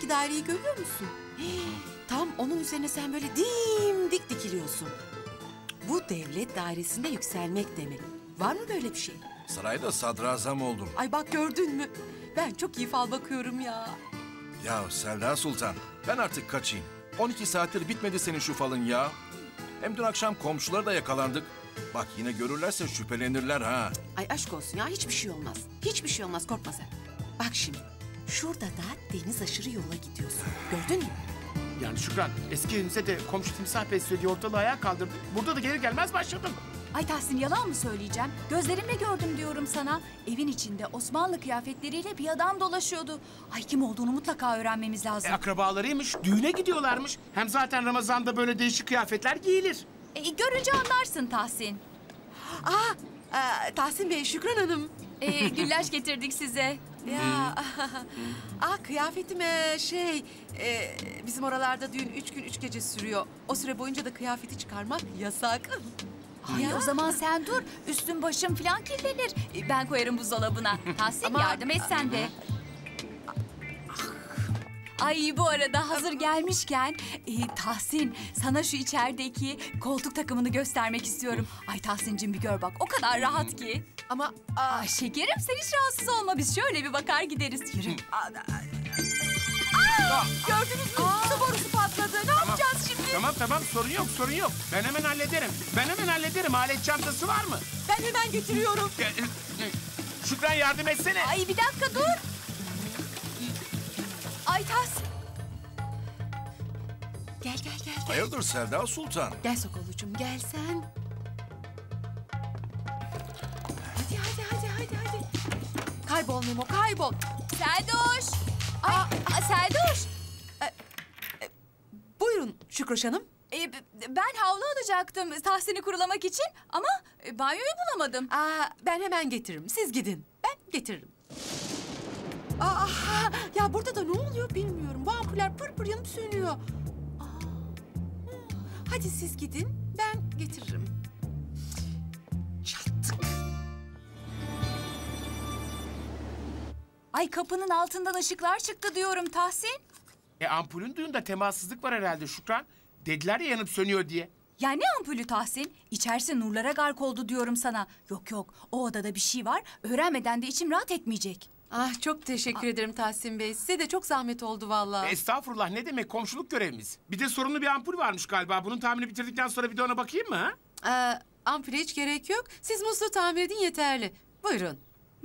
karşındaki daireyi görüyor musun? Tam onun üzerine sen böyle dimdik dikiliyorsun. Bu devlet dairesinde yükselmek demek. Var mı böyle bir şey? Sarayda sadrazam oldum. Ay bak gördün mü? Ben çok iyi fal bakıyorum ya. Ya Selda Sultan, ben artık kaçayım. 12 saattir bitmedi senin şu falın ya. Hem dün akşam komşulara da yakalandık. Bak yine görürlerse şüphelenirler ha. Ay aşk olsun ya, hiçbir şey olmaz. Hiçbir şey olmaz, korkma sen. Bak şimdi, şurada da deniz aşırı yola gidiyorsun. Gördün mü? Yani Şükran, eski evimize de komşu timsah beslediği ortalığı ayağa kaldırdı. Burada da gelir gelmez başladım. Ay Tahsin, yalan mı söyleyeceğim? Gözlerimle gördüm diyorum sana. Evin içinde Osmanlı kıyafetleriyle bir adam dolaşıyordu. Ay kim olduğunu mutlaka öğrenmemiz lazım. Akrabalarıymış, düğüne gidiyorlarmış. Hem zaten Ramazan'da böyle değişik kıyafetler giyilir. Görünce anlarsın Tahsin. Tahsin Bey, Şükran Hanım. Güllaç getirdik size. Ya, kıyafetim bizim oralarda düğün 3 gün 3 gece sürüyor. O süre boyunca da kıyafeti çıkarmak yasak. Ay o zaman sen dur. Üstün başım falan kirlenir. Ben koyarım buzdolabına. Tahsin yardım et sen de. Ay bu arada hazır gelmişken Tahsin sana şu içerideki koltuk takımını göstermek istiyorum. Ay Tahsin'cim bir gör bak, o kadar rahat ki. Ama Ay şekerim sen hiç rahatsız olma, biz şöyle bir bakar gideriz. Yürü. gördünüz mü? Su borusu patladı. Ne yapacağız şimdi? Tamam sorun yok. Ben hemen hallederim. Alet çantası var mı? Ben hemen getiriyorum. Şükran yardım etsene. Ay bir dakika dur. Ay Tahsin. Gel. Hayırdır Selda Sultan? Gel Sokolucuğum, gel sen. Hadi. Kaybol Memo, kaybol. Seldoş. Seldoş. Buyurun Şükroş Hanım. Ben havlu alacaktım Tahsin'i kurulamak için ama banyoyu bulamadım. Ben hemen getiririm. Siz gidin. Ben getiririm. Ya burada da ne oluyor bilmiyorum. Bu ampuller pır yanıp sönüyor. Hadi siz gidin. Ben getiririm. Çattık. Ay kapının altından ışıklar çıktı diyorum Tahsin. Ampulün duyunda temassızlık var herhalde Şükran. Dediler ya yanıp sönüyor diye. Ya ne ampulü Tahsin? İçerisi nurlara gark oldu diyorum sana. Yok o odada bir şey var. Öğrenmeden de içim rahat etmeyecek. Çok teşekkür ederim Tahsin Bey. Size de çok zahmet oldu vallahi. Estağfurullah, ne demek, komşuluk görevimiz. Bir de sorunlu bir ampul varmış galiba. Bunun tamirini bitirdikten sonra bir de ona bakayım mı ha? Ampule hiç gerek yok. Siz musluğu tamir edin yeterli. Buyurun.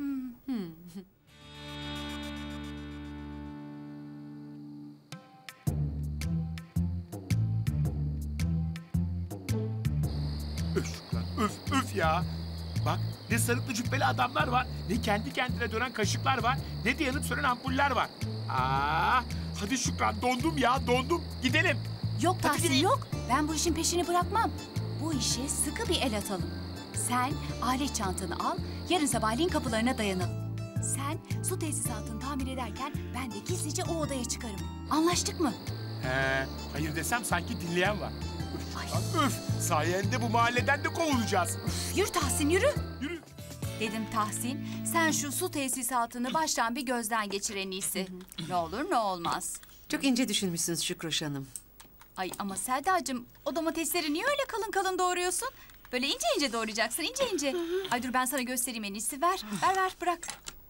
Öf Şükran, öf ya. Bak ne sarıklı cübbeli adamlar var, ne kendi kendine dönen kaşıklar var, ne de yanıp sönen ampuller var. Hadi Şükran, dondum. Gidelim. Yok Tahsin yok. Ben bu işin peşini bırakmam. Bu işe sıkı bir el atalım. Sen alet çantanı al, yarın sabahleyin kapılarına dayanalım. Sen su tesisatını tamir ederken ben de gizlice o odaya çıkarım. Anlaştık mı? Hayır desem sanki dinleyen var. Öf, sayende bu mahalleden de kovulacağız. Yürü Tahsin yürü. Yürü. Dedim Tahsin, sen şu su tesisatını baştan bir gözden geçir en iyisi. Ne olur ne olmaz. Çok ince düşünmüşsünüz Şükroş Hanım. Ay ama Selda'cığım, o domatesleri niye öyle kalın doğruyorsun? Böyle ince doğrayacaksın, ince. Ay dur ben sana göstereyim en iyisi. Ver, bırak.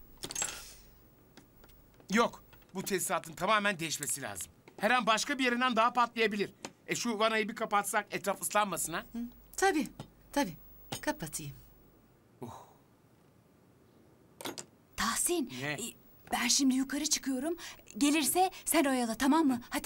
Yok, bu tesisatın tamamen değişmesi lazım. Her an başka bir yerinden daha patlayabilir. Şu vanayı bir kapatsak etraf ıslanmasın ha? Tabii. Kapatayım. Tahsin, Ne? ben şimdi yukarı çıkıyorum. Gelirse sen oyala, tamam mı? Hadi.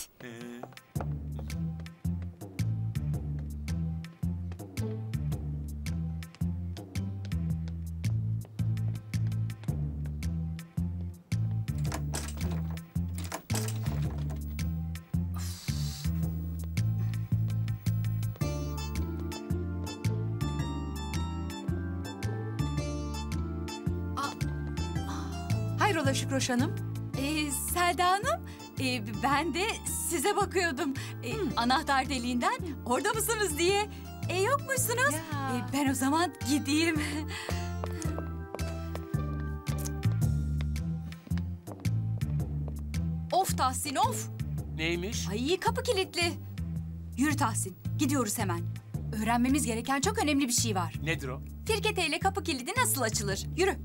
Hayrola Şükroş Hanım? Selda Hanım, ben de size bakıyordum. Anahtar deliğinden orada mısınız diye. Yokmuşsunuz. Ya. Ben o zaman gideyim. Of Of Tahsin of. Neymiş? Ay kapı kilitli. Yürü Tahsin gidiyoruz hemen. Öğrenmemiz gereken çok önemli bir şey var. Nedir o? Firkete ile kapı kilidi nasıl açılır? Yürü.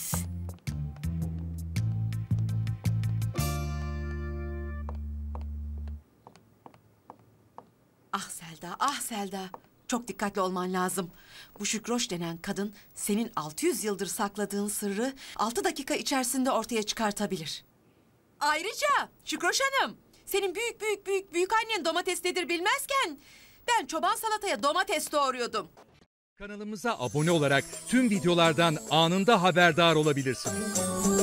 Ah Selda, ah Selda. Çok dikkatli olman lazım. Bu Şükroş denen kadın senin 600 yıldır sakladığın sırrı 6 dakika içerisinde ortaya çıkartabilir. Ayrıca Şükroş Hanım, senin büyük annen domates nedir bilmezken ben çoban salataya domates doğruyordum. Kanalımıza abone olarak tüm videolardan anında haberdar olabilirsiniz.